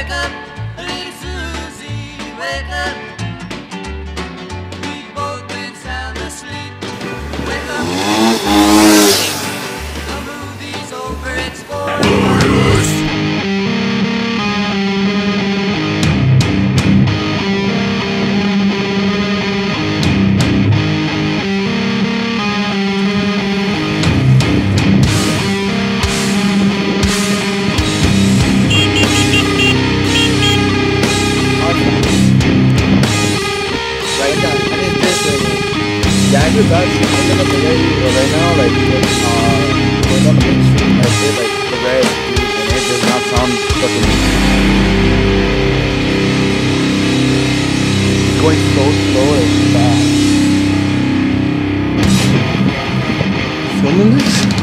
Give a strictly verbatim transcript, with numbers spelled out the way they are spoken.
wake up, little Susie, wake up. We've both been sound asleep. Wake up. The movie's over, it's four o'clock. Yeah, guys, I'm looking at the radio right now, like, uh, going up Main Street, I did, like, the red, and it does not sound fucking... It's going so slow and fast. Filming this?